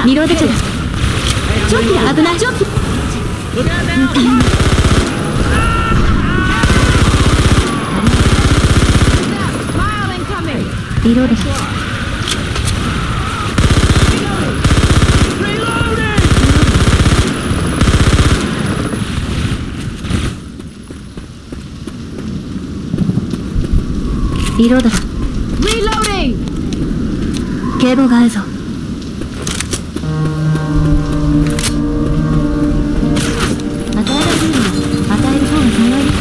リロード中だ。チョッピだ。危ない。チョッピ。リロード中。リロードだ。警棒があるぞ。与えられるのは与える方が幸いです。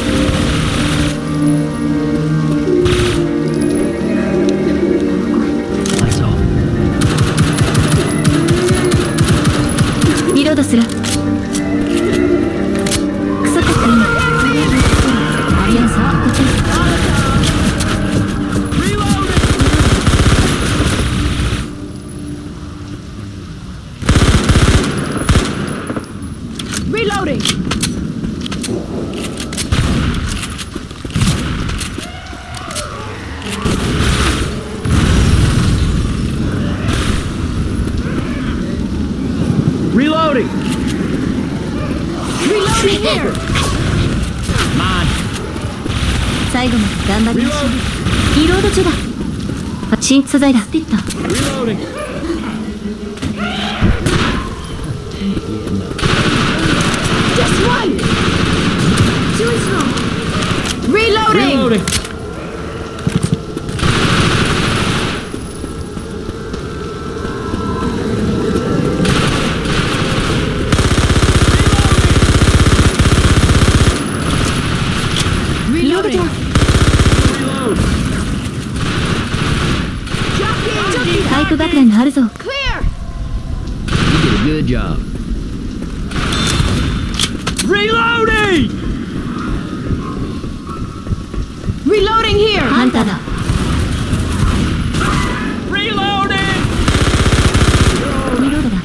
リロードする。クソかっこいいな。アリアンスはこっちです。 Reloading! Reloading here! 最後まで頑張りましょう。リロード中だ。新素材だ。ピット。 Reloading! Just one! Too strong! Reloading! Reloading! Reloading! パイプ爆弾があるぞ。 You did a good job. Reloading! Reloading here! ハンターだ。 Reloading! リロードだ。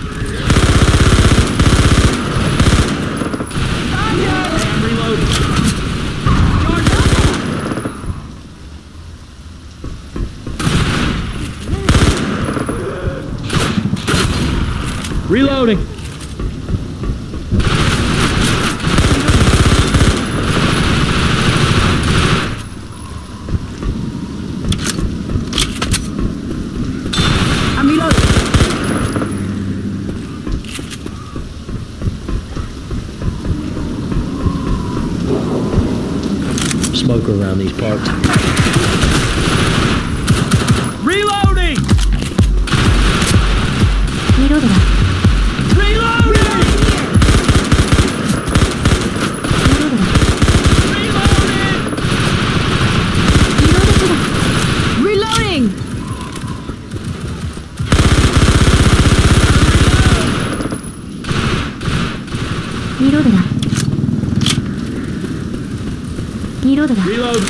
Reloading! I'm reloading. Smoker around these parts. Reloading! リロードだ。リロードだ。リロードだ。 Reload!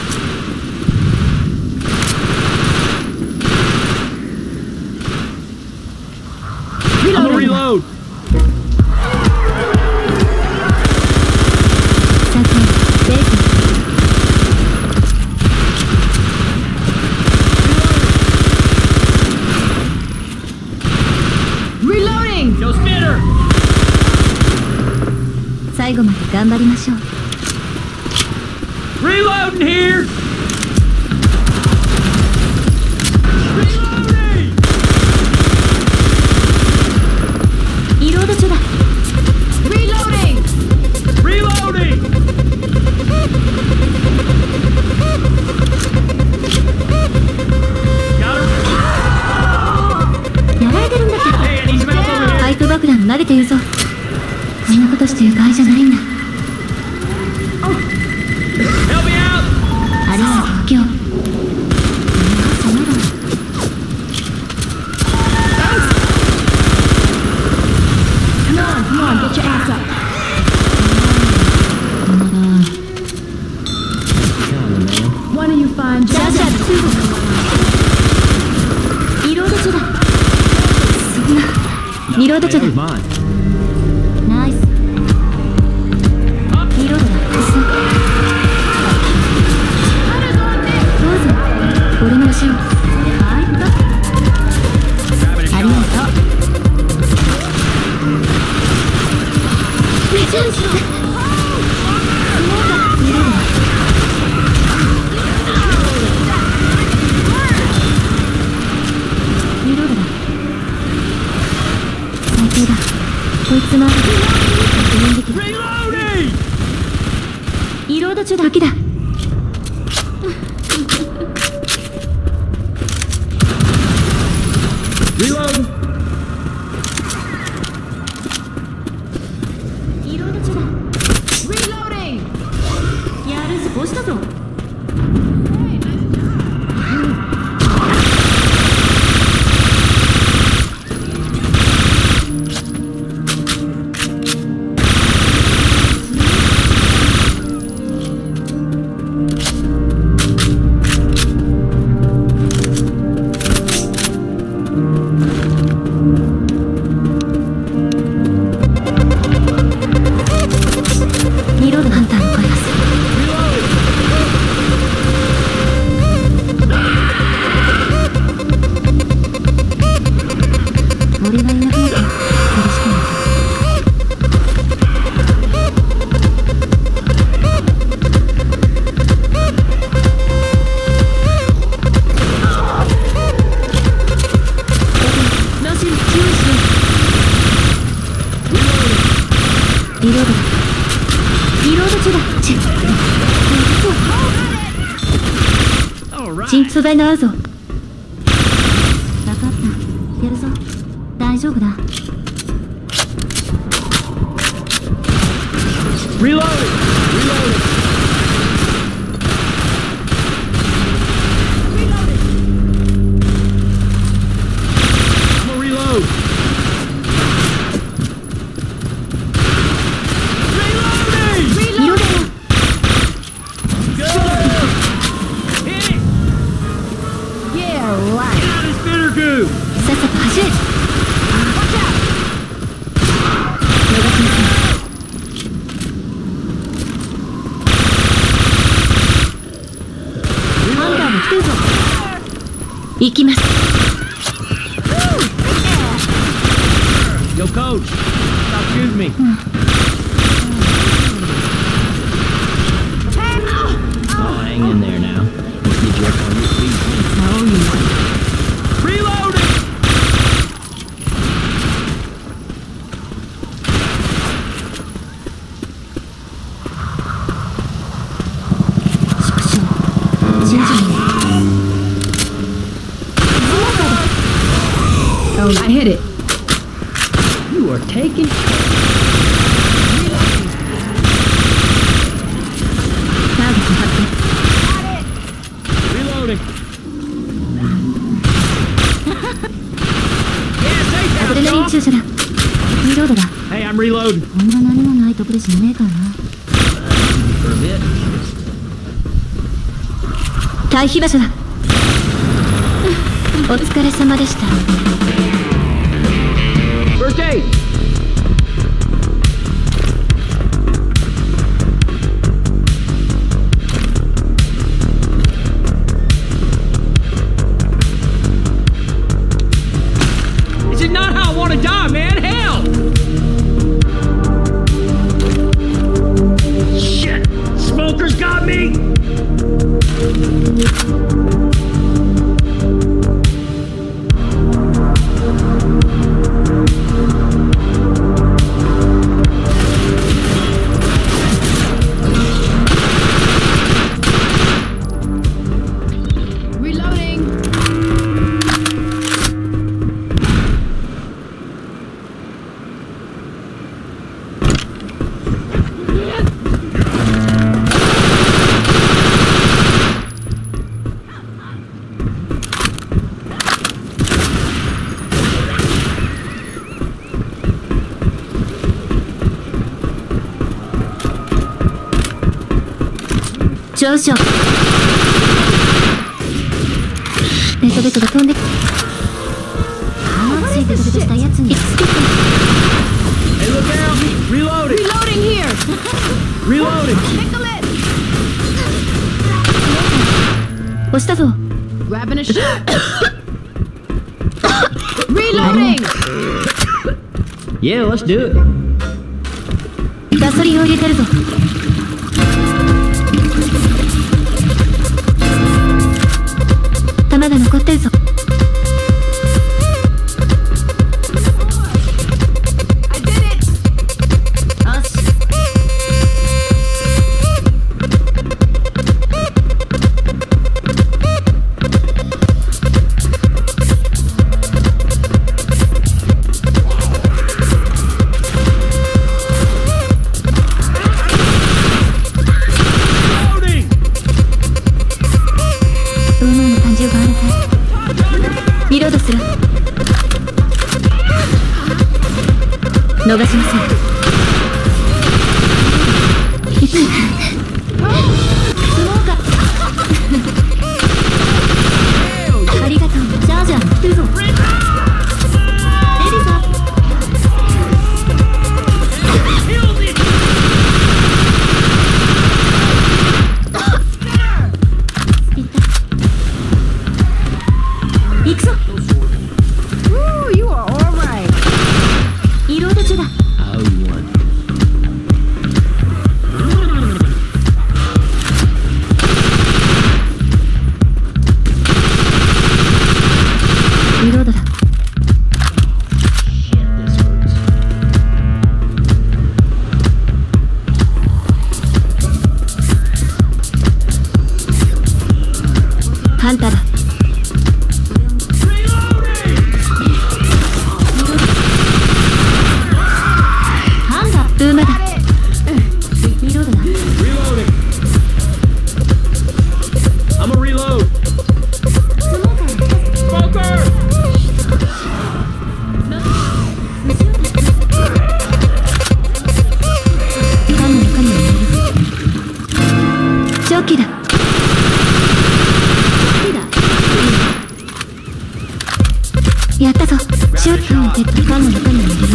I'm gonna reload! さっきベーコン。Reloading! Yo, Spitter! 最後まで頑張りましょう。 Reloading here! Reloading! リロード中だ。Reloading! Reloading! Got her! やられてるんだけど。 Hey, I need some help over here! パイプ爆弾投げて言うぞ。こんなことしてる場合じゃないんだ。 Help me out! あれは東京。Come on, get your ass up. リロード中だ。そんな。リロード中だ。ナイス。リロードだ。どうぞ。俺の後ろ。ありがとう。 ド中だ。時だ。 Reload. リロード中だ。Reloading。やるぞ、押したぞ。リロードハンターの開発。俺がいなくなったら苦しくなる。ロシン、注意しろ。リロードだ。リロード中だ。新素材の合うぞ。分かった。やるぞ。大丈夫だ。 Reload. Reload. I'm gonna reload. Reloading. リロードだ。 Go. Hit it. Yeah, right. Get out of spitter goo. さっさと走れ。逃がしません。ハンターも来てるぞ。行きます。 Yo, coach. Stop shooting me. Oh, hang in there now. Let's get you up on your feet. Reloading. 縮小。徐々に。Oh, I hit it. You are taking. ターゲット発見。 Reloading. アドレナリン注射だ。リロードだ。 Hey, I'm reloading. こんな何もないとこで死ねねえからな。 For a bit. 退避場所だ。お疲れ様でした。 First aid. This is not how I want to die, man. Hell. Shit. Smokers got me. Reloading. 上昇。ベトベトが飛んでく。ついて飛び出したやつに。 Hey, look out. Reloading. Reloading here. Reloading. Tickle it. 押したぞ。 Grabbing a shot. Reloading. Yeah, let's do it. ガソリンを入れてるぞ。弾が残ってるぞ。 I did it. よし。 逃しません。ありがとう。ジャージャー来るぞ。エリザ。行くぞ。 Ooh, you are all right. リロード中だ。 Oh, you won. リロードだ。 This hurts. ハンターだ。ハンター馬だ。リロードだ。 Reloading. I'm gonna reload. Smoker. カンの中にはいる。ジョッキーだ。やったぞ。ショッキーのペット。カンの中にはいる。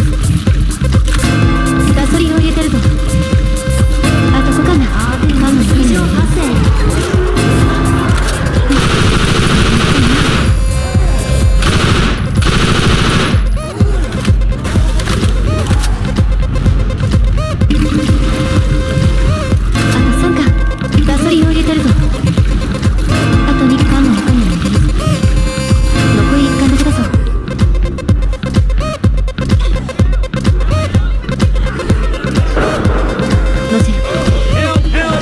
ガソリンを入れてるぞ。あとこかな。カンの異常発生。あと3か。ガソリンを入れてるぞ。あと2缶の中に入れてる。残り1缶だけだぞ。ロゼル。 Help! Help!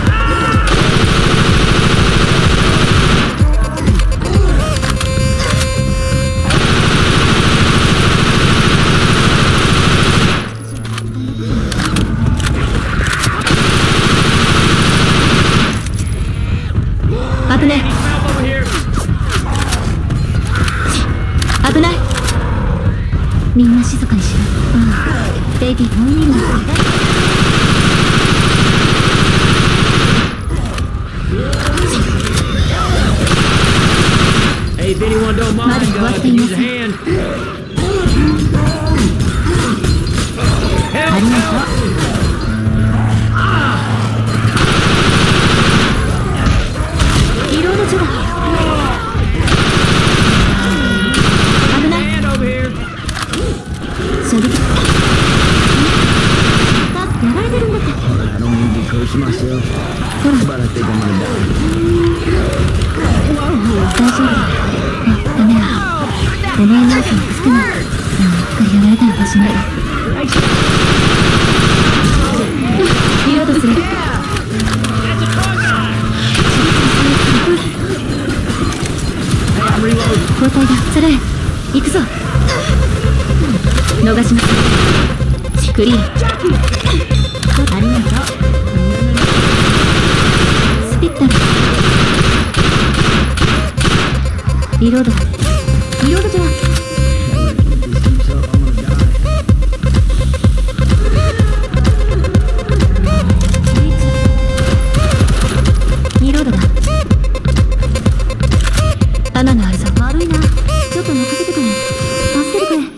危ね Help over here. 危ない。みんな静かにしろ。ベイビーもういいの。 Hey, if anyone don't mind, Mother, what could thing use is a it? hand. ありがとう。リロード中だ。危ない。 Hand over here. 射撃。だってやられてるんだって。 I don't mean to curse myself, ほら、 but I think I'm gonna die. 大丈夫だ。ダメだ。お前のやつに助けない。やられたらおしまいだ。リロードする。 I'm reloading. 交代だ。それ行くぞ。逃しません。クリーン。ありがとう。スピッタル。リロードだ。リロードじゃ。 リロードだ。穴のあるぞ。悪いな。ちょっと任せてくれ。助けてくれ。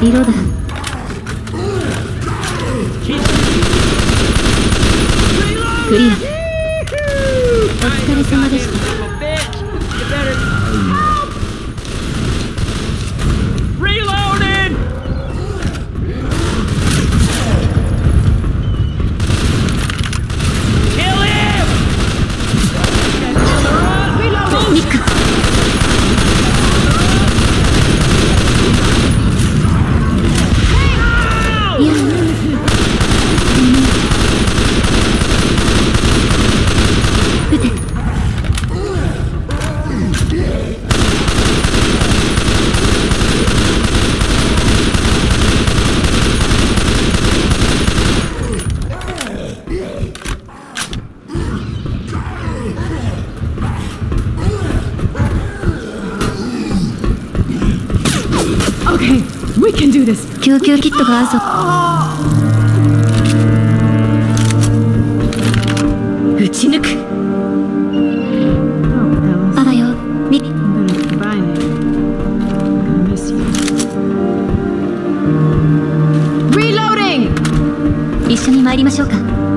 リロードだ。クリア。お疲れ様でした。 Reloaded! Kill him! ニック。いや、撃て。 Okay, we can do this. 救急キットがあるぞ。撃ち抜く。 Oh, あらよ。み I'm gonna combine it. I'm gonna miss you. Reloading! 一緒に参りましょうか。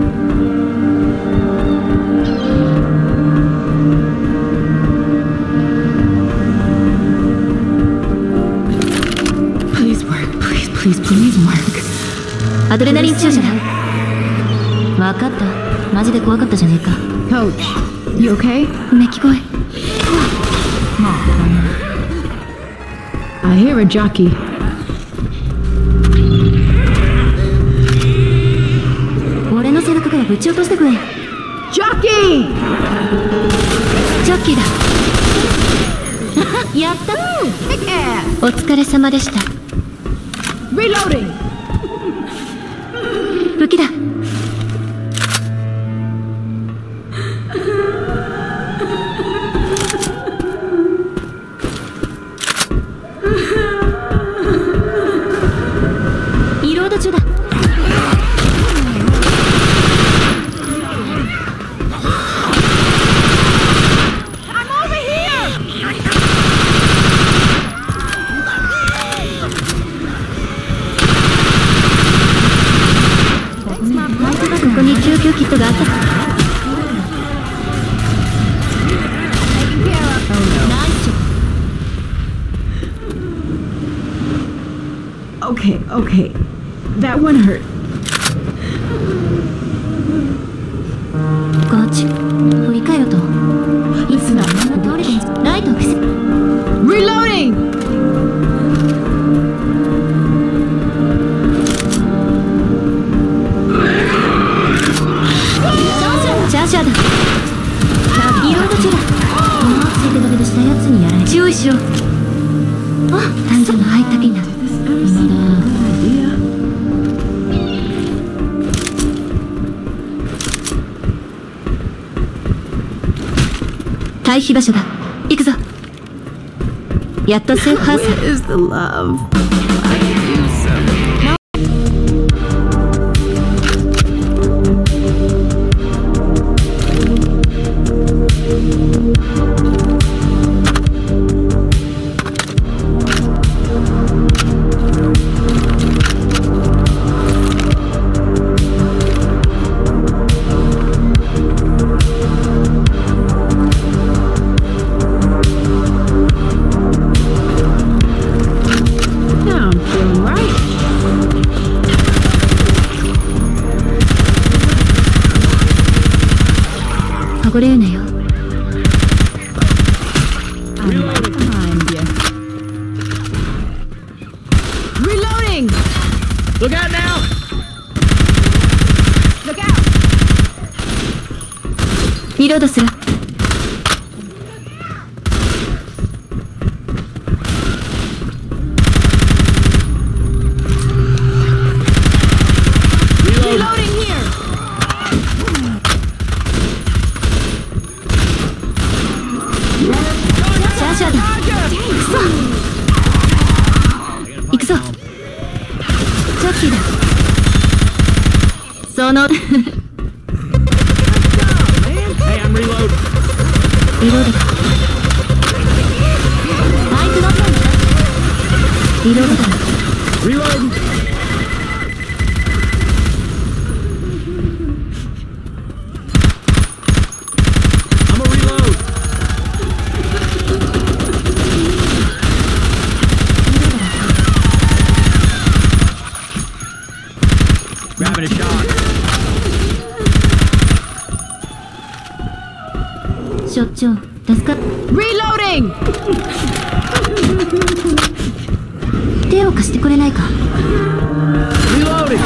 Please work. Please work. アドレナリン注射だ。わかった。マジで怖かったじゃねえか。 Coach, you okay? 目聞こえ。 I hear a jockey. 俺の背中からぶち落としてくれ。 Jockey! ジョッキーだ。やった。 Kick ass! お疲れ様でした。 Reloading! 武器だ。リロード中だ。ここに救急キットがあった。ナイス。 Okay. That one hurt. コーチ、振り返ろうと。 Listen up. 通りでライトを消す。 Reloading! チャージャーだ。リロード中だ。ついてドキドしたやつにやられ。注意しろ。あ、単純なハイタピンだ。今だ。退避場所だ。行くぞ。やっとセーフハウス。 Where is the love? はごれるなよ。 I'm right behind you. Reloading! Look out now! Look out! リロードする。 Reloading here! チャージャーだ。行くぞ。ジョッキーだ。その Hey, I'm reloading. リロードだ。バイク乗ったんだ。リロードだ。 Reload! 所長助かっ Reloading! 手を貸してくれないか。 Reloading!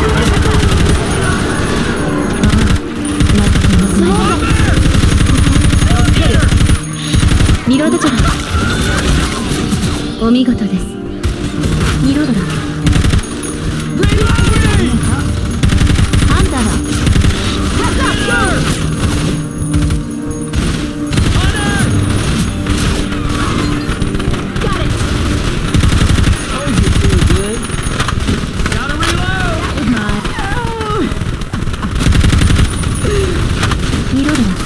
リロード中だ。お見事です。リロードだ。ハンターだ。リロードだ。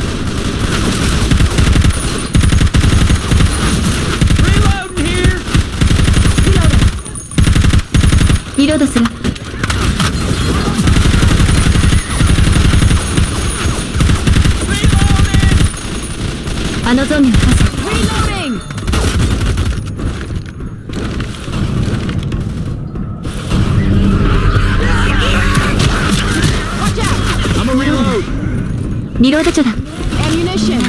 リロードする。あのゾンビを刺す。リロード中だ。 Ammunition!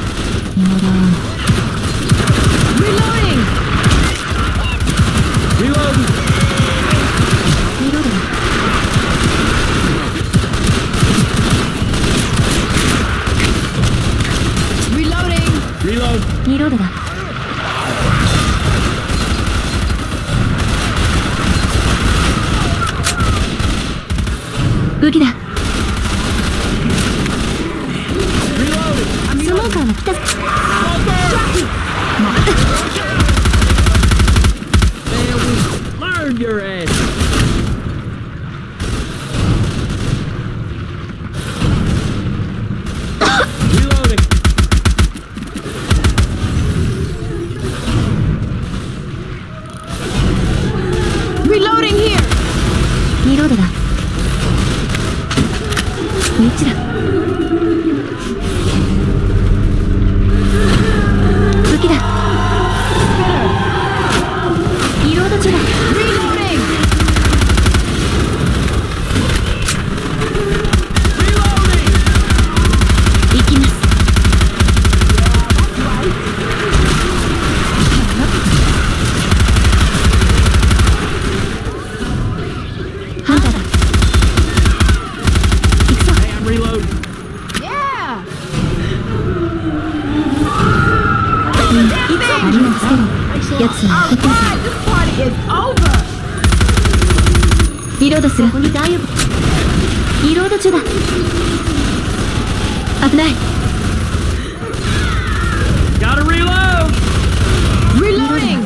Reloading! Reloading! リロードだ。 Reloading! Reload! リロードだ。武器だ。スモーカーが来た。 Learn your ass! Reloading! Reloading here! リロードだ。道だ。武器だ。リロード中だ。 Reloading! 行きます。ハンターだ。行くぞ。 Hey, I'm reloading. Yeah! ありのつけろ。奴はここ Alright, this party is over! リロードする。ここに大丈夫。リロード中だ。危ない。 Gotta reload! Reloading!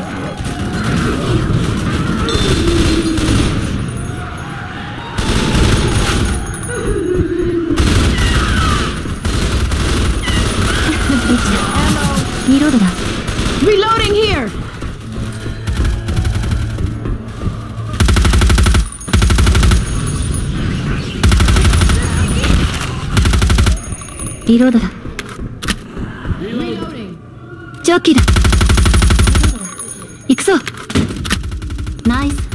リロードだ。 Reloading here! リロードだ。 Reloading! ジョッキーだ。行くぞ。ナイス。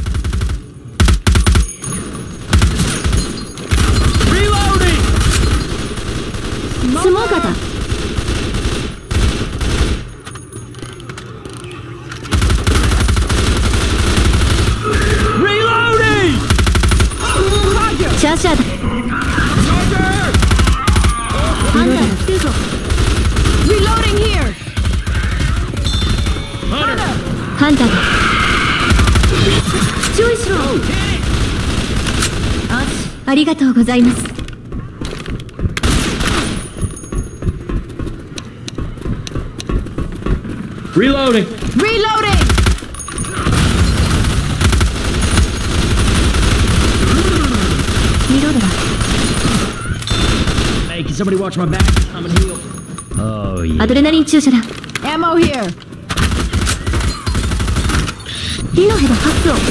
Reloading! スモーカーだ。 Reloading! シャーシャーだ。ハンターが来てるぞ。 Reloading here! Hunter! ハンターだ。注意しろ。ありがとうございます。 Reloading! Reloading! リロードだ。 Hey, can somebody watch my back? I'm gonna heal. Oh, yeah. アドレナリン注射だ。 Ammo here! 火のヘド発動。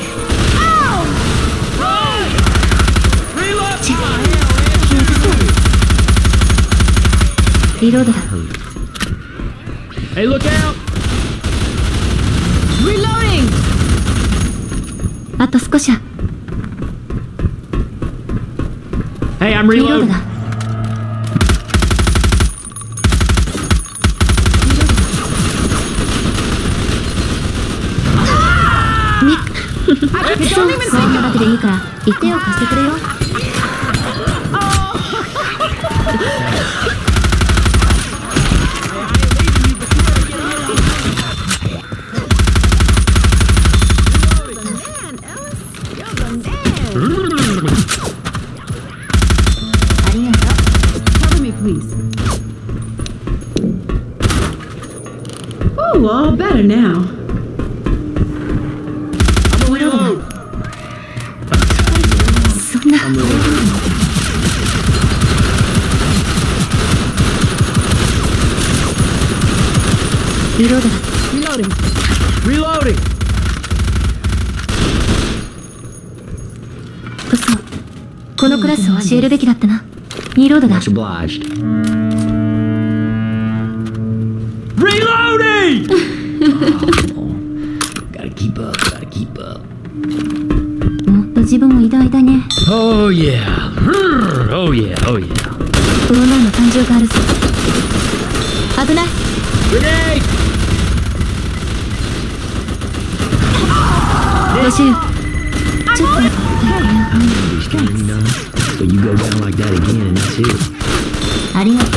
Reload! チェック。気をつけろ。リロードだ。 Hey, look out! Reloading! あと少しだ。 Hey, I'm リロード reloading. だ。 そうそんなだけでいいから言ってよ貸してくれよ。ありがとう。 Cover me, please. Oh, all better now. そんなリロードだ。 Reloading. Reloading! 嘘。このクラスを教えるべきだったな。リロードだ。 Much obliged. Reloading! Gotta keep up, gotta keep up. もっと自分を偉大だね。 Oh yeah. Oh yeah, oh yeah. この前の感情があるぞ。危ない。 Grenade! 募集。ちょっと待って。 He's getting done. But you go down like that again and that's it. ありがとう。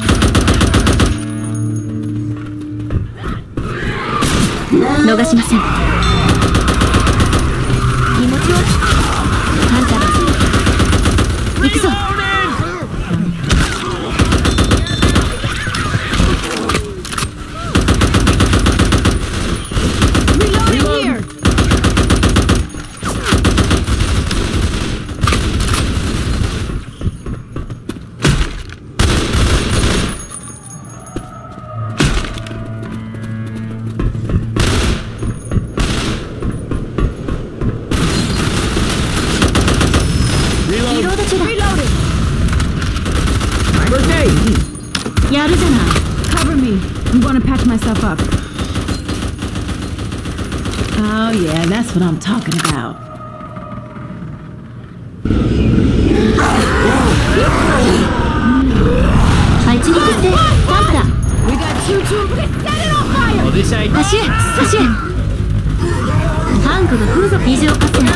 逃しません。気持ちよあんたら行くぞ。 Reloading here. Grenade! やるじゃない。 Cover me. I'm gonna patch myself up. Oh yeah, that's what I'm talking about. あいつに振ってパンプだ。 We got two. Set it on fire. Oh, this ain't. 走れ走れ。タンクが来るぞ。虹をかせ。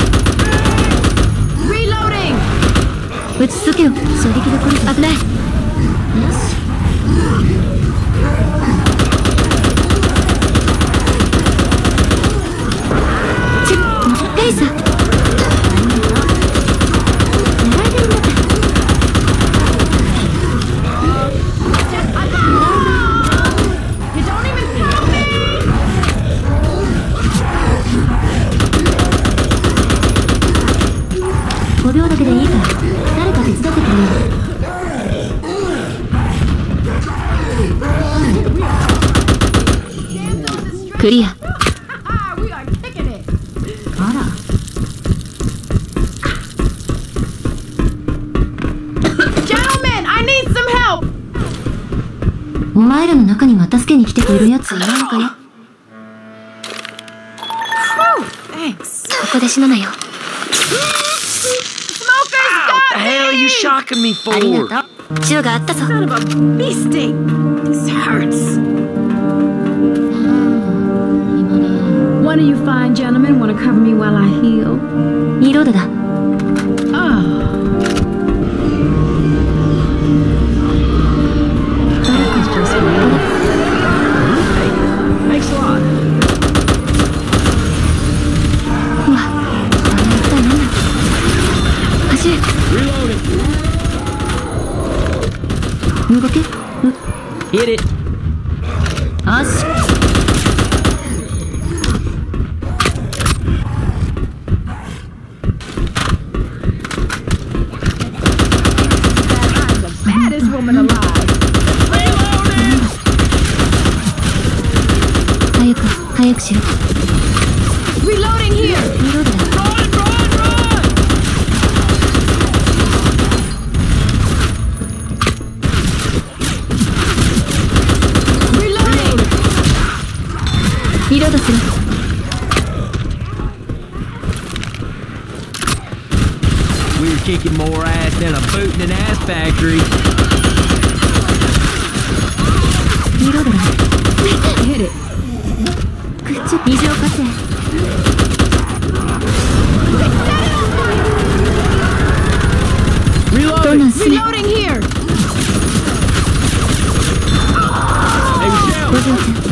Reloading. 撃ち続けよ。衝撃が来るぞ。危ない。よし。短いさ。やられてるんだった。 You don't even help me. 5秒だけでいいから誰か手伝ってくれよ。クリア。 We are kicking it. あら。 Gentlemen, I need some help. お前らの中には助けに来てくれるやついないのかよ。 Thanks. ここで死なないよ。 The hell are you shocking me あり for? がとう。銃があったぞ。 Son of a bee sting. This hurts. One of you fine gentlemen want to cover me while I heal? リロードだ。 Oh. 誰か Just real. Thanks a lot. うわ、あの一体何だ。走れ。 Reloading. 動け。 Hit it. よし。 Baddest woman alive. 早く早くしろ。 Reloading here. リロードだ。 Reloading. リロードする。 We were kicking more ass than a boot in an ass factory. リロードだ。 Hit it. 虹をかせ。 我慢すね。 Reloading here. ご乗船。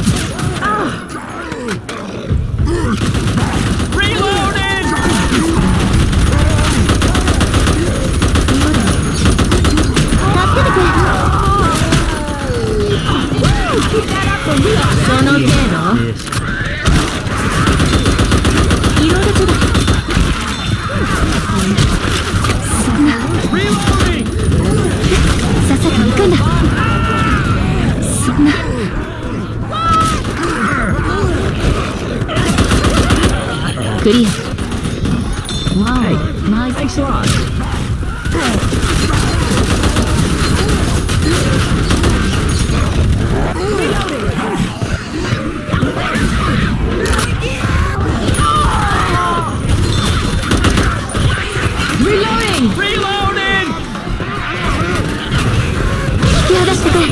その程度？ Yes. リロード中だ。そんな。さっさと行くんだ。そんな。クリア。わお、ナイス。 Thanks a lot. Reloading. 引き剥がしてくれ。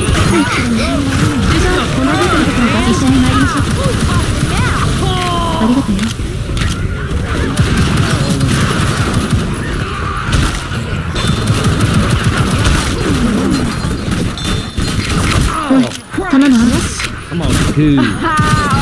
この出てるところから一緒に参りましょう。ありがとうよ。おい、頼むわ。 Come on, Cool.